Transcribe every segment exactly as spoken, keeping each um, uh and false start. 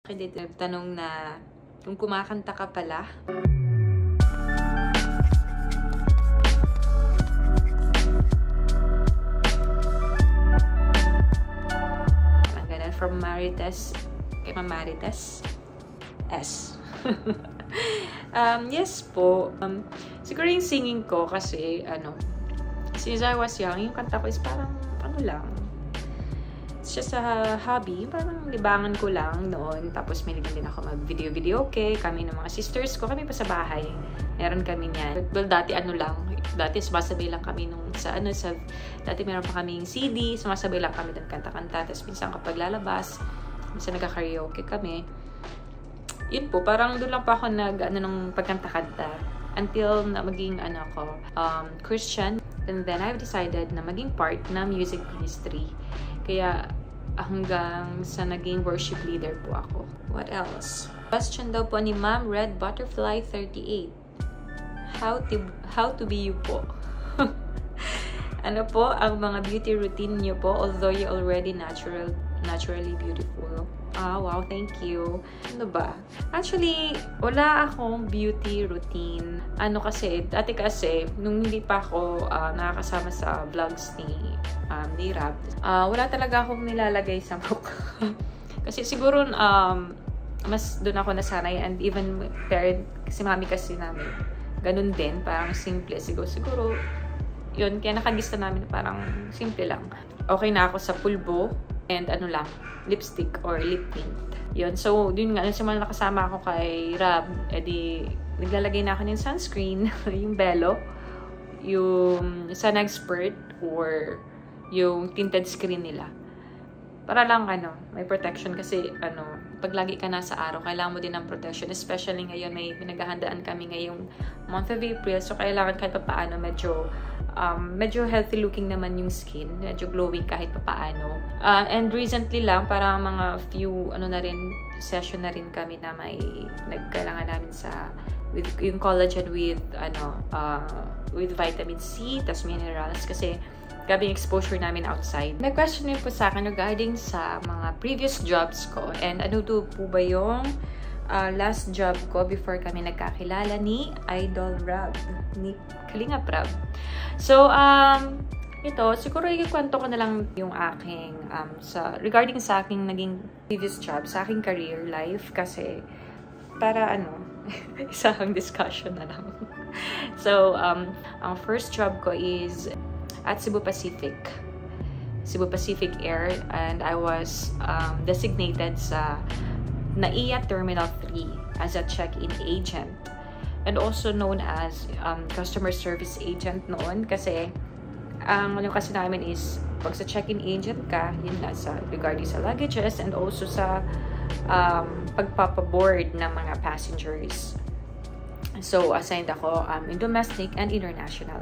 Kaya dito nagtanong na kung kumakanta ka pala. Ang ganun, from Marites, kay Marites S. um, yes po. Um, siguro yung singing ko kasi, ano, since I was young, yung kanta ko is parang, ano lang, siya sa hobby, parang libangan ko lang noon. Tapos may din ako mag-video-video, okay? Kami ng mga sisters ko, kami pa sa bahay. Meron kami niyan. Well, dati ano lang, dati sumasabay lang kami nung sa ano, sa, dati meron pa kaming C D, sumasabay lang kami doon kanta-kanta. Tapos minsan kapag lalabas, minsan nagka-karaoke kami. Yun po, parang doon lang pa ako nag, ano, nung pagkanta-kanta. Until na maging, ano ko, um, Christian. And then I've decided na maging part na music ministry. Kaya, hanggang sa naging worship leader po ako. What else? Question daw po ni Ma'am Red Butterfly thirty-eight. How to, how to be you po? Ano po ang mga beauty routine niyo po although you're already natural, naturally beautiful? Ah, wow, thank you. Ano ba? Actually, wala akong beauty routine. Ano kasi, dati kasi, nung hindi pa ako uh, nakakasama sa vlogs ni, um, ni Rab, uh, wala talaga akong nilalagay sa mukha. Kasi siguro, um, mas doon ako nasanay and even parent, kasi mami kasi namin, ganun din, parang simple. Siguro, siguro, yun, kaya nakagista namin parang simple lang. Okay na ako sa pulbo and ano lang, lipstick or lip tint. Yun. So, yun nga, nung nakasama ako kay Rab, edi, naglalagay na ako ng sunscreen, yung Bello, yung Sun Expert, or yung tinted screen nila. Para lang, ano, may protection kasi, ano, pag lagi ka nasa araw, kailangan mo din ng protection. Especially ngayon, may pinaghahandaan kami ngayong month of April. So, kailangan kahit pa paano, medyo, um, medyo healthy looking naman yung skin. Medyo glowing kahit pa paano. Uh, and recently lang, parang mga few, ano na rin, session na rin kami na may nagkailangan namin sa, with yung collagen with, ano, uh, with vitamin C, tas minerals. Kasi, grabe yung exposure namin outside. May question din po sa akin regarding sa mga previous jobs ko. And ano to po ba yung uh, last job ko before kami nagkakilala ni Idol Rab, ni Kalingap Rab. So, um, ito, siguro ikikwento ko na lang yung aking, um, sa, regarding sa aking naging previous job, sa aking career life, kasi para ano, isang discussion na lang. So, um, ang first job ko is at Cebu Pacific, Cebu Pacific Air, and I was um, designated sa N A I A Terminal three as a check-in agent and also known as um, customer service agent noon kasi ang ano kasi namin is pag sa check-in agent ka, yun na sa regarding sa luggages and also sa um, pagpapaboard ng mga passengers. So assigned ako um, in domestic and international.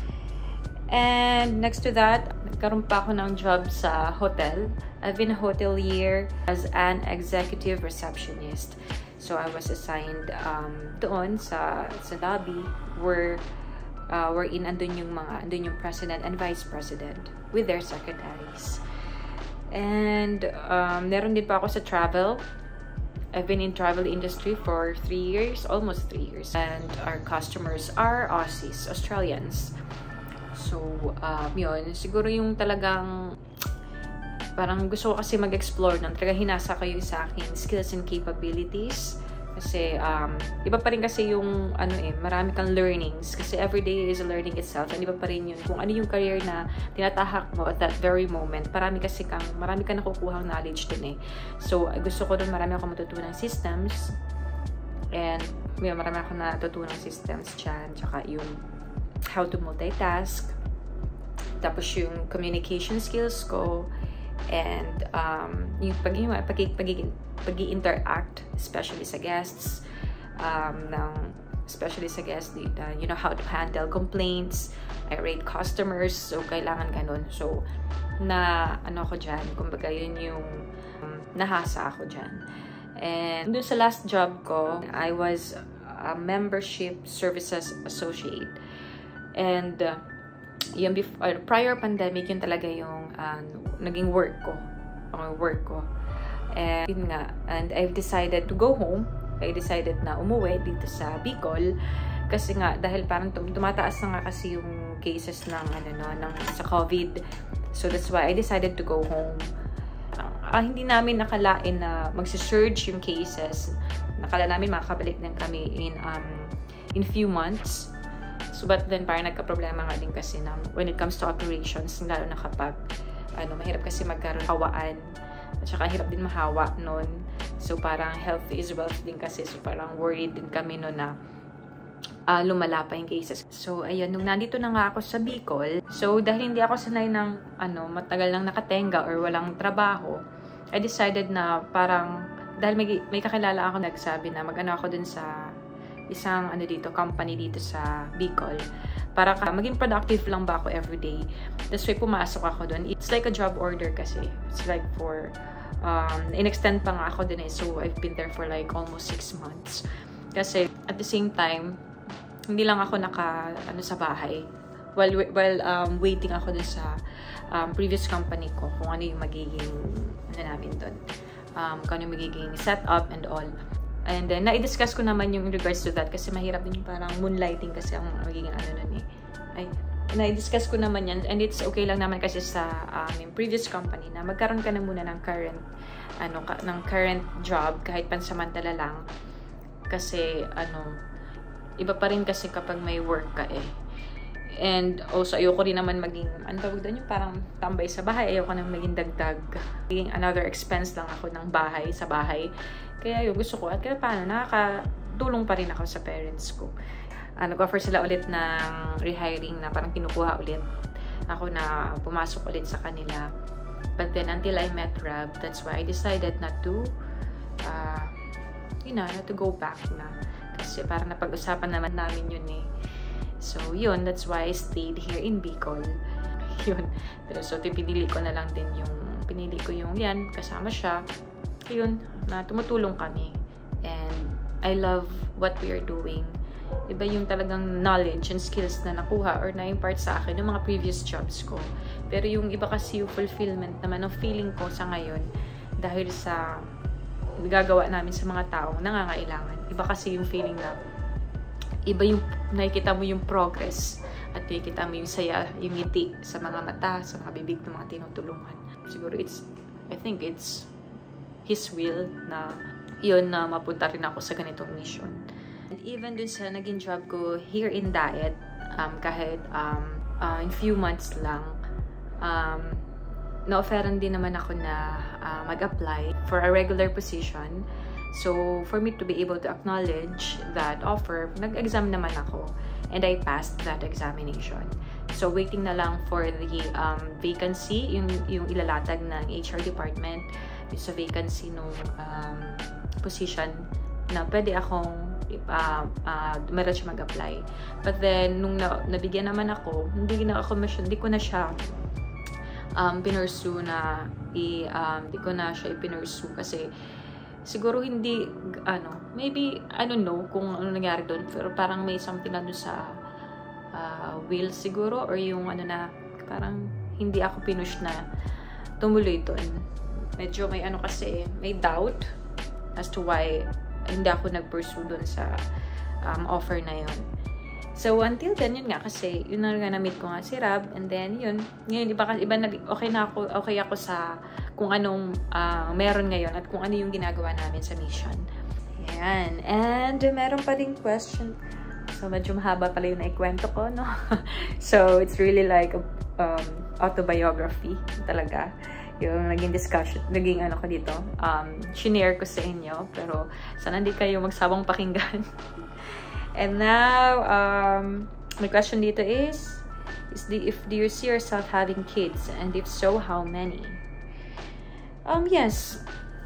And next to that, nagkaroon pa ako ng job sa hotel. I've been a hotelier as an executive receptionist. So I was assigned um, doon sa, sa lobby where uh, wherein andun yung mga, andun yung president and vice president with their secretaries. And um, meron din pa ako sa travel. I've been in travel industry for three years, almost three years. And our customers are Aussies, Australians. So, um, yun. Siguro yung talagang parang gusto ko kasi mag-explore ng talaga hinasa kayo sa akin skills and capabilities. Kasi, um, iba pa rin kasi yung, ano eh, marami kang learnings. Kasi everyday is a learning itself. And iba pa rin yun. Kung ano yung career na tinatahak mo at that very moment, marami kasi kang, marami kang nakukuhang knowledge din eh. So, gusto ko dun marami akong matutunang systems. And, yun, marami akong natutunang systems dyan. Tsaka yung how to multitask, tapos yung communication skills ko, and um, yung pagiging pagiging pag-interact, especially sa guests, um, ng, especially sa guests, uh, you know how to handle complaints, irate customers, so kailangan ganun. So, na ano ko dyan, kumbaga yun yung um, nahasa ako dyan. And dun sa last job ko, I was a membership services associate. And uh, yung before, uh, prior pandemic, yun talaga yung uh, naging work ko. Ang work ko. And yun nga, and I've decided to go home. I decided na umuwi dito sa Bicol. Kasi nga, dahil parang tum tumataas na nga kasi yung cases ng, ano no, ng, sa COVID. So that's why I decided to go home. Uh, hindi namin nakalain na magsi-surge yung cases. Nakala namin makakabalik din kami in um in few months. So but then parang nagka-problema nga din kasi na when it comes to operations, lalo na kapag ano, mahirap kasi magkaroon hawaan. At saka hirap din mahawa nun. So parang health is wealth din kasi. So parang worried din kami nun na Uh, lumala pa yung cases. So, ayun, nung nandito na nga ako sa Bicol, so, dahil hindi ako sanay ng, ano, matagal nang nakatenga or walang trabaho, I decided na parang, dahil may, may kakilala ako nagsabi na mag-ano ako dun sa isang, ano dito, company dito sa Bicol, para ka, maging productive lang ba ako everyday. That's why pumasok ako dun. It's like a job order kasi. It's like for, um, in-extend pa nga ako dun eh. So, I've been there for like almost six months. Kasi, at the same time, hindi lang ako naka, ano, sa bahay. While, while um, waiting ako dun sa um, previous company ko, kung ano yung magiging, ano namin dun, um, kung ano yung magiging setup and all. And then, na-discuss ko naman yung in regards to that kasi mahirap din yung parang moonlighting kasi ang magiging ano nun eh. Ay, na-discuss ko naman yan and it's okay lang naman kasi sa um, yung previous company na magkaroon ka na muna ng current, ano, ka, ng current job kahit pansamantala lang. Kasi, ano, iba pa rin kasi kapag may work ka eh. And also, ayoko rin naman maging, ano tawag doon, yung parang tambay sa bahay. Ayoko nang maging dagdag. Maging another expense lang ako ng bahay, sa bahay. Kaya yun, gusto ko. At kaya paano, nakakatulong pa rin ako sa parents ko. Uh, Nag-offer sila ulit ng rehiring na parang kinukuha ulit. Ako na pumasok ulit sa kanila. But then, until I met Rab, that's why I decided not to, uh, you know, not to go back na. Kasi parang napag-usapan naman namin yun eh. So, yun. That's why I stayed here in Bicol. Yun. So, pinili ko na lang din yung, pinili ko yung yan, kasama siya. Yun, na tumutulong kami. And I love what we are doing. Iba yung talagang knowledge and skills na nakuha or na-impart sa akin ng mga previous jobs ko. Pero yung iba kasi yung fulfillment naman ng feeling ko sa ngayon dahil sa gagawa namin sa mga taong nangangailangan. Iba kasi yung feeling na iba yung nakikita mo yung progress at nakikita mo yung saya, yung ngiti sa mga mata, sa mga bibig ng mga tinutulungan. Siguro it's, I think it's His will na yun na mapunta rin ako sa ganitong mission. And even dun sa naging job ko here in Diet, um, kahit um, uh, in few months lang, um, na-offeran din naman ako na uh, mag-apply for a regular position. So, for me to be able to acknowledge that offer, nag-exam naman ako. And I passed that examination. So, waiting na lang for the um, vacancy, yung, yung ilalatag ng H R department, yung sa vacancy nung um, position na pwede akong uh, uh, dumiretso mag-apply. But then, nung na, nabigyan naman ako, hindi na ako, hindi ko na siya um, pinursu na i, um, di ko na siya ipinursu kasi siguro hindi, ano, maybe, I don't know kung ano nangyari doon, pero parang may something na doon sa uh, will siguro, or yung ano na, parang hindi ako pinush na tumuloy doon. Medyo may ano kasi, may doubt as to why hindi ako nag-pursue doon sa um, offer na yun. So, until then, yun nga, kasi yun na nga na-meet ko nga si Rab, and then, yun, ngayon, iba, iba na, okay na ako, okay ako sa kung anong uh, meron ngayon at kung ano yung ginagawa namin sa mission. Ayan. And, meron pa rin question. So, medyo mahaba pala yung naikwento ko, no? So, it's really like a, um, autobiography talaga. Yung naging discussion, naging ano ko dito, um, shinare ko sa inyo, pero sana hindi kayo magsabang pakinggan. And now, um, my question dito is, is the, if do you see yourself having kids? And if so, how many? Um, yes.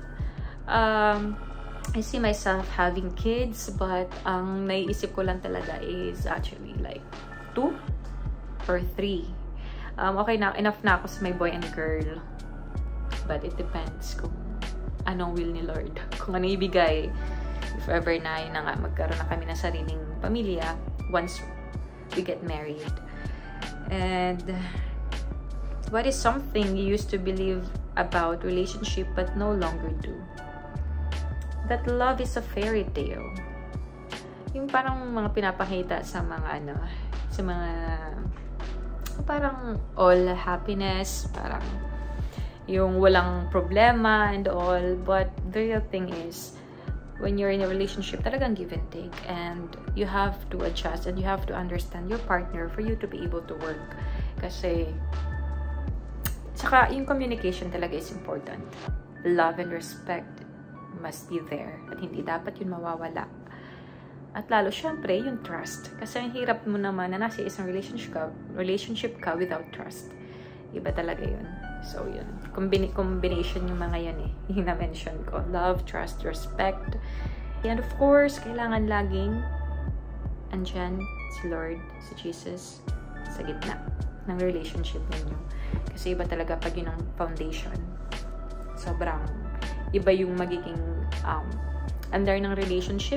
Um, I see myself having kids, but ang naiisip ko lang talaga is actually like two or three. Um, okay na, enough na ako sa my boy and girl. But it depends kung anong will ni Lord. Kung ano ibigay. If ever na yun na nga, magkaroon na kami ng sariling pamilya once we get married. And what is something you used to believe about relationship but no longer do. That love is a fairy tale. Yung parang mga pinapakita sa mga ano, sa mga parang all happiness, parang yung walang problema and all. But the real thing is, when you're in a relationship, talagang give and take. And you have to adjust and you have to understand your partner for you to be able to work. Kasi, saka yung communication talaga is important. Love and respect must be there. At hindi dapat yun mawawala. At lalo, syempre, yung trust. Kasi ang hirap mo naman na nasa isang relationship ka, relationship ka without trust. Iba talaga yun. So, yun. Combina combination yung mga yan eh. Yung na-mention ko. Love, trust, respect. And of course, kailangan laging andyan si Lord, si Jesus, sa gitna ng relationship ninyo. Kasi iba talaga pag yun ang foundation. Sobrang iba yung magiging um, under ng relationship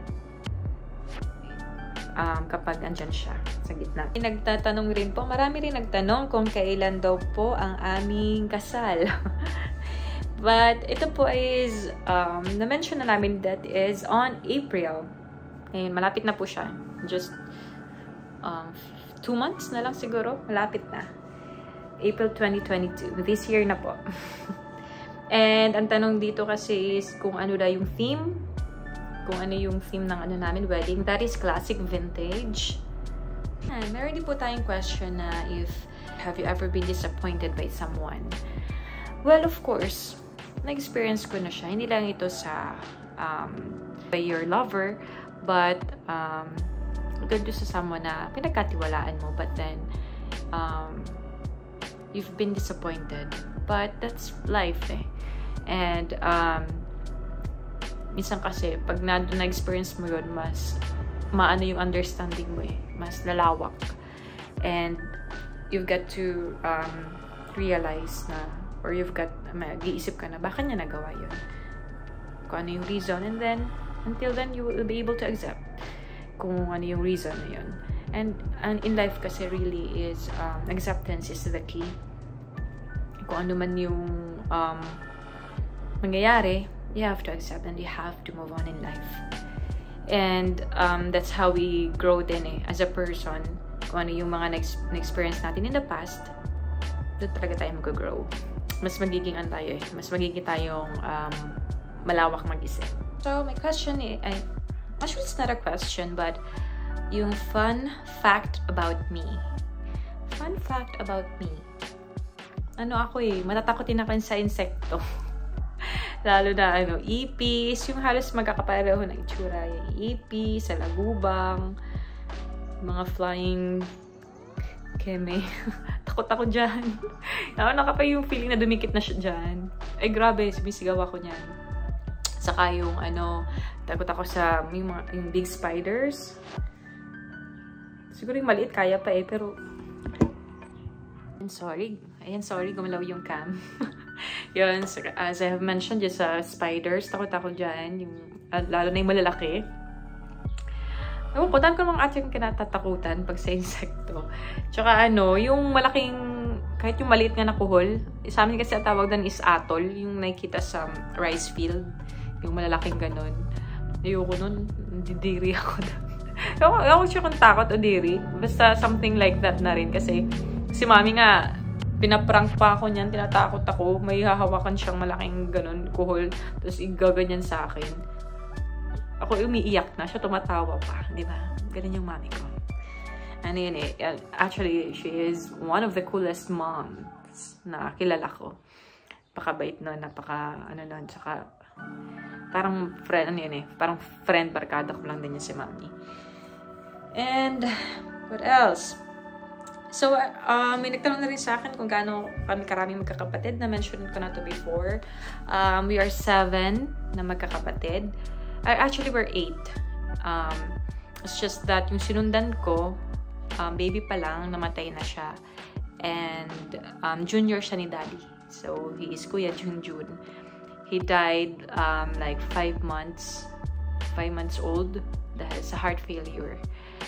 um, kapag andyan siya sa gitna. Nagtatanong rin po, marami rin nagtanong kung kailan daw po ang aming kasal. But ito po is, um, na-mention na namin that is on April. Eh, malapit na po siya. Just um, two months na lang siguro. Malapit na. April twenty twenty-two. This year na po. And ang tanong dito kasi is kung ano na yung theme. Kung ano yung theme ng ano namin, wedding. That is classic vintage. And meron din po tayong question na if have you ever been disappointed by someone? Well, of course, na-experience ko na siya. Hindi lang ito sa um, by your lover, but um, ito sa someone na pinagkatiwalaan mo, but then um, you've been disappointed. But that's life eh. And um, minsan kasi, pag na-experience mo yun, mas maano yung understanding mo eh. Mas lalawak. And you've got to um, realize na, or you've got, mag-iisip ka na, baka niya nagawa yun? Kung ano yung reason. And then, until then, you will be able to accept kung ano yung reason na yun. And, and in life kasi really is, um, acceptance is the key. Kung ano man yung um, mangyayari, you have to accept and you have to move on in life. And um, that's how we grow din eh, as a person. Kung ano yung mga na-experience natin in the past, doon talaga tayo mag-grow. Mas magiging ano tayo eh, mas magiging tayong um, malawak mag-isip. So, my question eh, I, actually it's not a question, but yung fun fact about me. Fun fact about me. Ano ako eh, matatakotin ako sa insekto. Lalo na ano, ipis, yung halos magkakapareho ng itsura. Yung ipis, salagubang, mga flying keme. Takot ako dyan. Ako nakapa yung feeling na dumikit na siya dyan. Ay grabe, sumisigaw ako niyan. Saka yung ano, takot ako sa yung, mga, yung big spiders. Siguro yung maliit kaya pa eh, pero I'm sorry. Ayan, sorry, gumalaw yung cam. Yun, as I have mentioned, just sa uh, spiders, takot ako dyan. Yung, uh, lalo na yung malalaki. Ewan ko, dahil ko mga ating kinatatakutan pag sa insekto. Tsaka ano, yung malaking, kahit yung maliit nga na kuhol, sa amin kasi ang tawag doon is atol, yung nakikita sa rice field. Yung malalaking ganun. Ayoko nun, didiri ako doon. Ewan, ewan ko siya kung takot o diri. Basta something like that na rin. Kasi si mami nga, pinaprank pa ako niyan, tinatakot ako. May hahawakan siyang malaking ganun, kuhol. Tapos igaganyan sa akin. Ako umiiyak na, siya tumatawa pa. Di ba? Ganun yung mami ko. Ano yun eh. Actually, she is one of the coolest moms na kilala ko. Napakabait nun, napaka, ano nun, tsaka parang friend, ano yun eh. Parang friend, barkada ko lang din yun si mami. And, what else? So, uh, may nagtanong na rin sa akin kung gaano kami karaming magkakapatid. Na-mention ko na to before. Um, we are seven na magkakapatid. Uh, actually, we're eight. Um, it's just that yung sinundan ko, um, baby pa lang, namatay na siya. And um, junior siya ni daddy. So, he is Kuya Junjun. He died um, like five months, five months old dahil sa heart failure.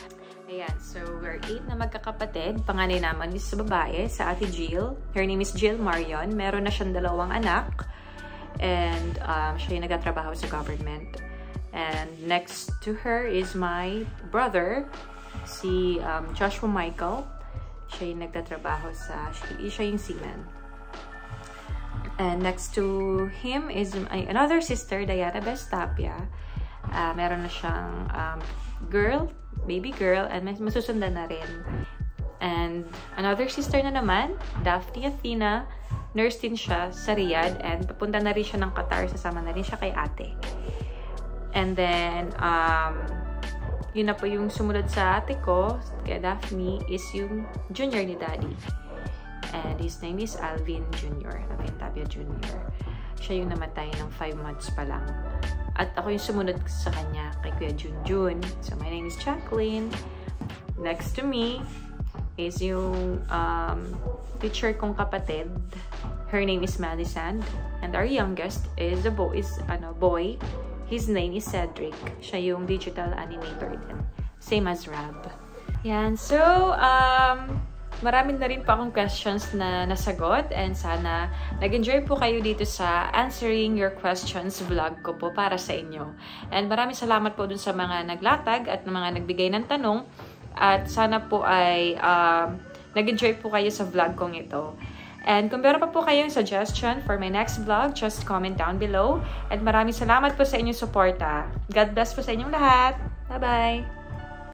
Ayan, so we're eight na magkakapatid. Panganay naman is babae, sa Ate Jill. Her name is Jill Marion. Meron na siyang dalawang anak. And um, siya yung nagtatrabaho sa government. And next to her is my brother, si um, Joshua Michael. Siya yung nagtatrabaho sa, siya yung seaman. And next to him is my, another sister, Diana Bestapia. Uh, meron na siyang um, girl, baby girl, and may masusundan na rin. And another sister na naman, Daphne Athena. Nurse din siya sa Riyadh, and papunta na rin siya ng Qatar. Sasama na rin siya kay ate. And then, um, yun na po yung sumunod sa ate ko, kay Daphne, is yung junior ni Daddy. And his name is Alvin Junior Alvin Tapia Junior Siya yung namatay ng five months pa lang. At ako yung sumunod sa kanya kay Kuya Junjun. So, my name is Jacqueline. Next to me is yung um, teacher kong kapatid. Her name is Malisand. And our youngest is a boy. Is, ano, boy. His name is Cedric. Siya yung digital animator din. Same as Rab. Yan. So, um... marami na rin pa akong questions na nasagot, and sana nag-enjoy po kayo dito sa Answering Your Questions vlog ko po para sa inyo. And maraming salamat po dun sa mga naglatag at mga nagbigay ng tanong, at sana po ay uh, nag-enjoy po kayo sa vlog kong ito. And kung meron pa po kayong suggestion for my next vlog, just comment down below. And maraming salamat po sa inyong suporta. God bless po sa inyong lahat. Bye-bye!